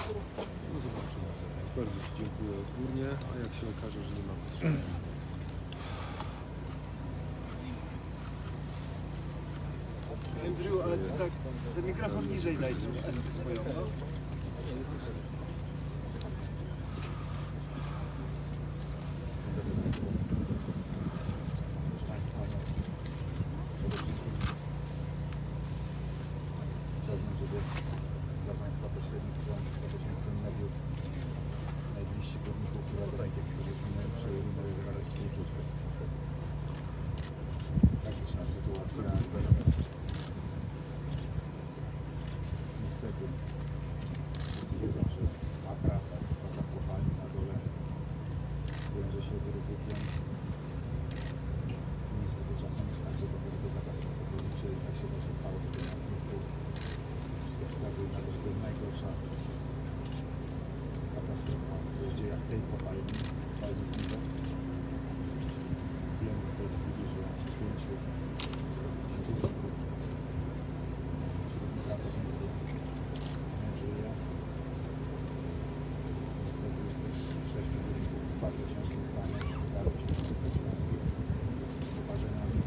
No zobaczymy. Bardzo Ci dziękuję odgórnie, a jak się okaże, że nie ma potrzeby. Andrew, ale ty tak, ten mikrofon niżej daj, tu eskę swoją, no. Chciałbym, żeby za Państwa pośrednictwem, za pośrednictwem mediów najbliżsi górników, którzy przejęli moje wyrazy współczucia. Tragiczna sytuacja. Niestety wszyscy wiedzą, że ta praca w kopalni na dole wiąże się z ryzykiem. Niestety czasem jest tak, że dochodzi do katastrofy górniczej i tak się właśnie stało do tego momentu. Wszystko wskazuje na to, że to jest najgorsza katastrofa w dziejach tej kopalni. Wiemy w tej chwili, że 5 wśród ratownicy nie żyje. Niestety jest też 6 górników w bardzo ciężkim stanie w szpitalu w Siedlce Śląskiej z poparzeniami.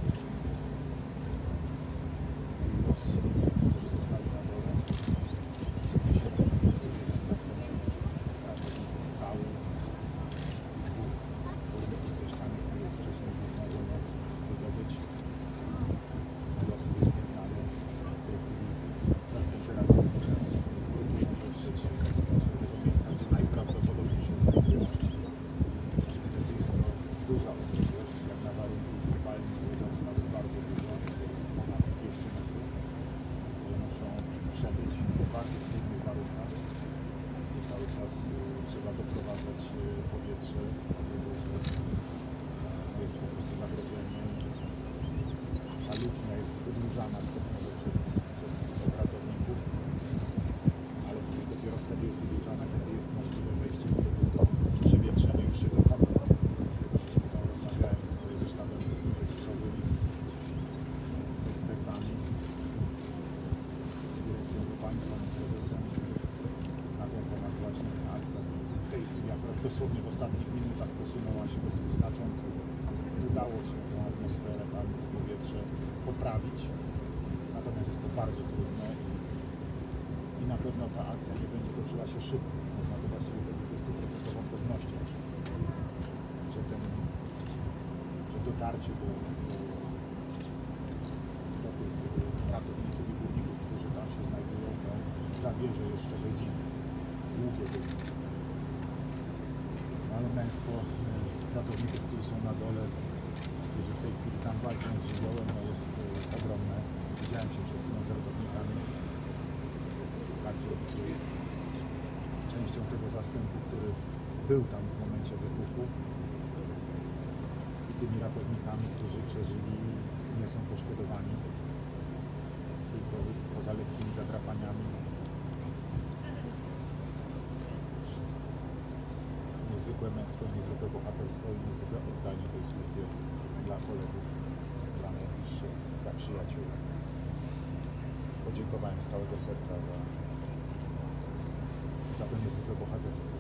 Los, którzy zostali na dole, w sumie 7 ratowników cały, dwóch górników ze ściany, których wcześniej nie zdążono wydobyć. Losy jest nieznany. W tej chwili następny ratowniczy próbują dotrzeć do tego miejsca, gdzie najprawdopodobniej się znajdują. Niestety jest to duża odległość, jak na warunki kopalni, powiedziałbym nawet bardzo dużo, ponad 200 metrów, które muszą przebyć w bardzo trudnych warunkach. Cały czas trzeba doprowadzać powietrze, dlatego że jest po prostu zagrożenie. Ta lutnia jest wydłużana stopniowo przez ratowników, ale dopiero wtedy jest wydłużana, kiedy jest możliwe wejście do przewietrzeniającego koła. Rozmawiałem tutaj ze sztabem kryzysowym, z ekspertami, z dyrekcją kopalni, z panem prezesem na ten temat właśnie akcja. W tej chwili akurat dosłownie w ostatnich minutach posunęła się dosyć znacząco. Udało się tę atmosferę, to powietrze poprawić, natomiast jest to bardzo trudne i na pewno ta akcja nie będzie toczyła się szybko. Można to właściwie powiedzieć z 100% pewnością, że dotarcie do tych ratowników i górników, którzy tam się znajdują, zabierze jeszcze godziny, długie godziny. Ale męstwo ratowników, którzy są na dole, którzy w tej chwili tam walczą z żywiołem, jest ogromne. Widziałem się przed chwilą z ratownikami, także z częścią tego zastępu, który był tam w momencie wybuchu i tymi ratownikami, którzy przeżyli, nie są poszkodowani, tylko poza lekkimi zadrapaniami. Niezwykłe męstwo, niezwykłe bohaterstwo i niezwykłe oddanie tej służbie dla kolegów, dla najbliższych, dla przyjaciół. Podziękowałem z całego serca za to niezwykłe bohaterstwo.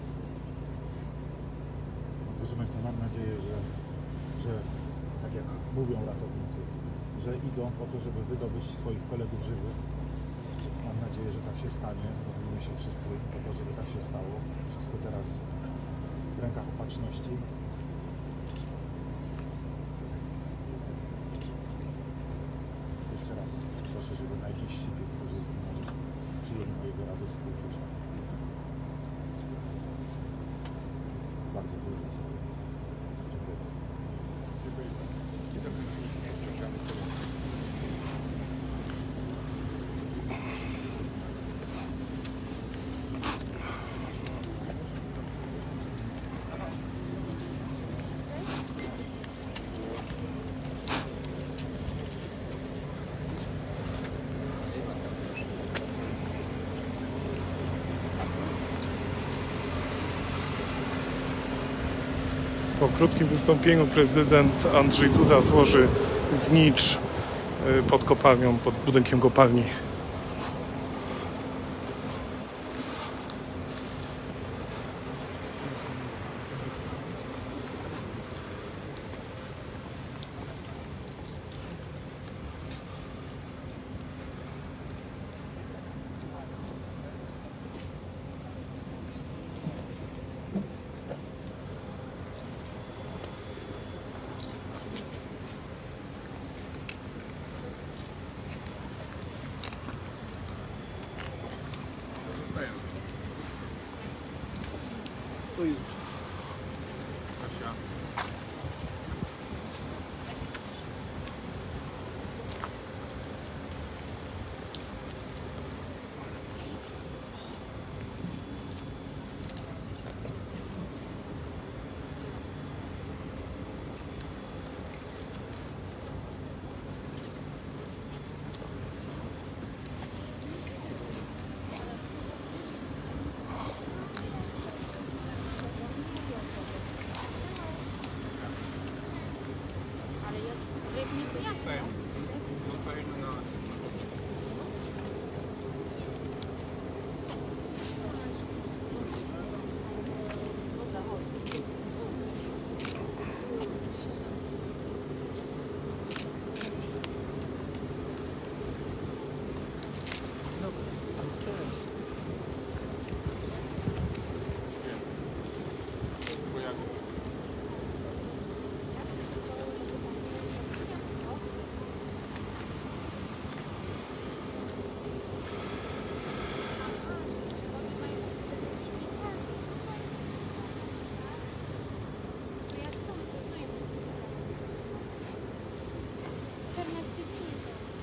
Proszę Państwa, mam nadzieję, że tak jak mówią ratownicy, że idą po to, żeby wydobyć swoich kolegów żywych. Mam nadzieję, że tak się stanie. Modlimy się wszyscy o to, żeby tak się stało. Wszystko teraz w rękach opatrzności. Jeszcze raz proszę, żeby najbliżsi, którzy przyjęli moje wyrazy współczucia. Bardzo trudna sytuacja. Dziękuję bardzo. Dziękuję bardzo. I zapraszamy kolejny. Po krótkim wystąpieniu prezydent Andrzej Duda złoży znicz pod kopalnią, pod budynkiem kopalni. To już. Kasia. Ale ja drewniku jasne. Zostajemy na tym. Bo jak To jak są, to stoją. 14 dni.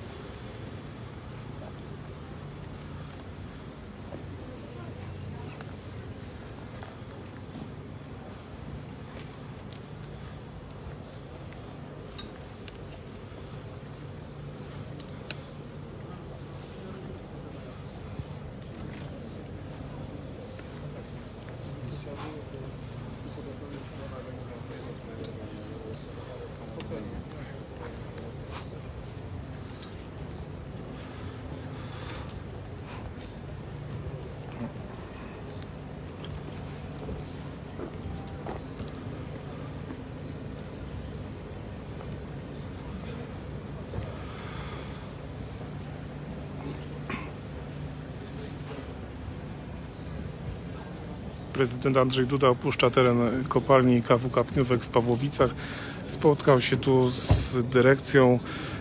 Prezydent Andrzej Duda opuszcza teren kopalni KWK Pniówek w Pawłowicach. Spotkał się tu z dyrekcją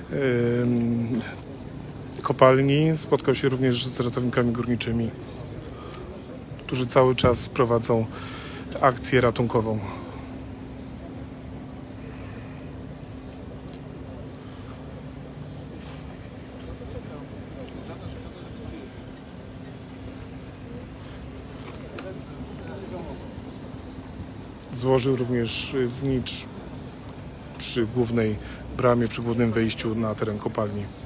kopalni. Spotkał się również z ratownikami górniczymi, którzy cały czas prowadzą akcję ratunkową. Złożył również znicz przy głównej bramie, przy głównym wejściu na teren kopalni.